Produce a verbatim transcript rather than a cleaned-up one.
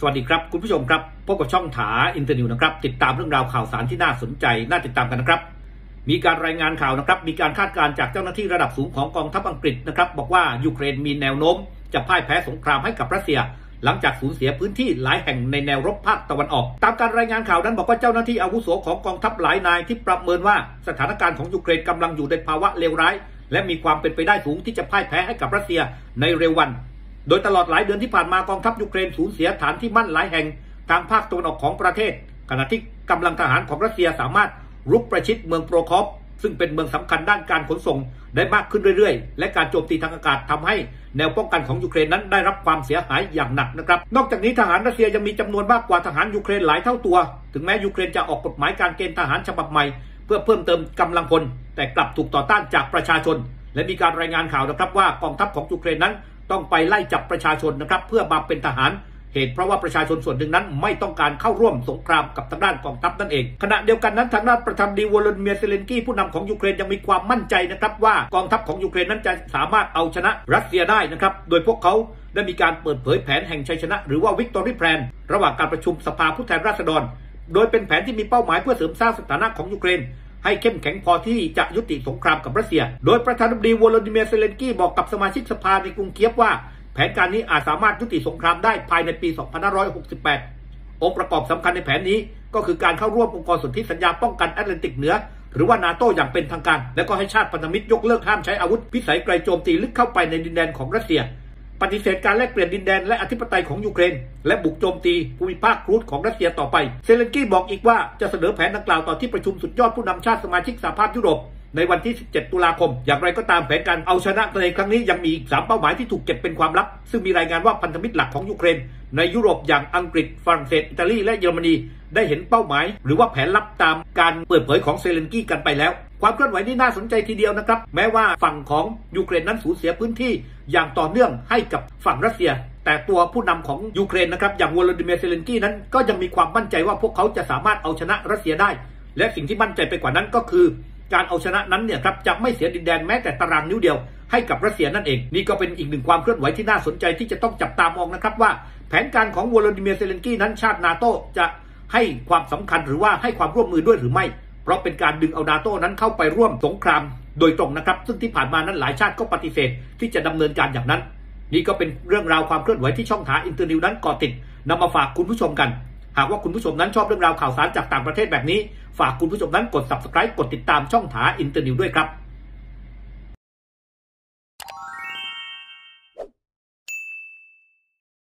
สวัสดีครับคุณผู้ชมครับพบกับช่องถาอินเตอร์นิวนะครับติดตามเรื่องราวข่าวสารที่น่าสนใจน่าติดตามกันนะครับมีการรายงานข่าวนะครับมีการคาดการณ์จากเจ้าหน้าที่ระดับสูงของกองทัพอังกฤษนะครับบอกว่ายูเครนมีแนวโน้มจะพ่ายแพ้สงครามให้กับรัสเซียหลังจากสูญเสียพื้นที่หลายแห่งในแนวรบภาคตะวันออกตามการรายงานข่าวนั้นบอกว่าเจ้าหน้าที่อาวุโสของกองทัพหลายนายที่ประเมินว่าสถานการณ์ของยูเครนกำลังอยู่ในภาวะเลวร้ายและมีความเป็นไปได้สูงที่จะพ่ายแพ้ให้กับรัสเซียในเร็ววันโดยตลอดหลายเดือนที่ผ่านมากองทัพยูเครนสูญเสียฐานที่มั่นหลายแห่งทางภาคตะวันออกของประเทศขณะที่กำลังทหารของรัสเซียสามารถรุกประชิดเมืองโปรคอฟซึ่งเป็นเมืองสำคัญด้านการขนส่งได้มากขึ้นเรื่อยๆและการโจมตีทางอากาศทำให้แนวป้องกันของยูเครนนั้นได้รับความเสียหายอย่างหนักนะครับนอกจากนี้ทหารรัสเซียยังมีจำนวนมากกว่าทหารยูเครนหลายเท่าตัวถึงแม้ยูเครนจะออกกฎหมายการเกณฑ์ทหารฉบับใหม่เพื่อเพิ่มเติมกำลังพลแต่กลับถูกต่อต้านจากประชาชนและมีการรายงานข่าวนะครับว่ากองทัพของยูเครนนั้นต้องไปไล่จับประชาชนนะครับเพื่อมาเป็นทหารเหตุเพราะว่าประชาชนส่วนหนึ่งนั้นไม่ต้องการเข้าร่วมสงครามกับทางด้านกองทัพนั่นเองขณะเดียวกันนั้นทางด้านประธานาธิบดีวโลดิเมียร์เซเลนสกี้ผู้นำของยูเครนยังมีความมั่นใจนะครับว่ากองทัพของยูเครนนั้นจะสามารถเอาชนะรัสเซียได้นะครับโดยพวกเขาได้มีการเปิดเผยแผนแห่งชัยชนะหรือว่าวิกตอรี่แพลนระหว่างการประชุมสภาผู้แทนราษฎรโดยเป็นแผนที่มีเป้าหมายเพื่อเสริมสร้างสถานะของยูเครนให้เข้มแข็งพอที่จะยุติสงครามกับรัสเซียโดยประธานาธิบดีวโลดิเมียร์เซเลนสกี้บอกกับสมาชิกสภาในกรุงเคียฟว่าแผนการนี้อาจสามารถยุติสงครามได้ภายในปี สองพันห้าร้อยหกสิบแปด องค์ประกอบสำคัญในแผนนี้ก็คือการเข้าร่วมองค์กรสนธิสัญญาป้องกันแอตแลนติกเหนือหรือว่านาโตอย่างเป็นทางการและก็ให้ชาติพันธมิตรยกเลิกห้ามใช้อาวุธพิสัยไกลโจมตีลึกเข้าไปในดินแดนของรัสเซียปฏิเสธการแลกเปลี่ยนดินแดนและอธิปไตยของยูเครนและบุกโจมตีภูมิภาคครูซของรัสเซียต่อไปเซเลนสกี้บอกอีกว่าจะเสนอแผนดังกล่าวต่อที่ประชุมสุดยอดผู้นำชาติสมาชิกสหภาพยุโรปในวันที่สิบเจ็ดตุลาคมอย่างไรก็ตามแผนการเอาชนะในครั้งนี้ยังมีอีกสามเป้าหมายที่ถูกเก็บเป็นความลับซึ่งมีรายงานว่าพันธมิตรหลักของยูเครนในยุโรปอย่างอังกฤษฝรั่งเศสอิตาลีและเยอรมนีได้เห็นเป้าหมายหรือว่าแผนลับตามการเปิดเผยของเซเลนสกี้กันไปแล้วความเคลื่อนไหวนี้น่าสนใจทีเดียวนะครับแม้ว่าฝั่งของยูเครนนั้นสูญเสียพื้นที่อย่างต่อเนื่องให้กับฝั่งรัสเซียแต่ตัวผู้นำของยูเครนนะครับอย่างวโลดิเมียร์เซเลนสกี้นั้นก็ยังมีความมั่นใจว่าพวกเขาจะสามารถเอาชนะรัสเซียได้และสิ่งที่มั่นใจไปกว่านั้นก็คือการเอาชนะนั้นเนี่ยครับจะไม่เสียดินแดนแม้แต่ตารางนิ้วเดียวให้กับรัสเซียนั่นเองนี่ก็เป็นอีกหนึ่งความเคลื่อนไหวที่น่าสนใจที่จะต้องจับตามองนะครับว่าแผนการของวโลดิเมียร์เซเลนสกี้นั้นชาตินาโตจะให้ความสำคัญหรือว่าให้ความร่วมมือด้วยหรือไม่เพราะเป็นการดึงเอานาโตนั้นเข้าไปร่วมสงครามโดยตรงนะครับซึ่งที่ผ่านมานั้นหลายชาติก็ปฏิเสธที่จะดำเนินการอย่างนั้นนี่ก็เป็นเรื่องราวความเคลื่อนไหวที่ช่องถาอินเตอร์นิวนั้นก่อติดนำมาฝากคุณผู้ชมกันหากว่าคุณผู้ชมนั้นชอบเรื่องราวข่าวสารจากต่างประเทศแบบนี้ฝากคุณผู้ชมนั้นกด ซับสไครบ์ กดติดตามช่องถาอินเตอร์นิวด้วยครับ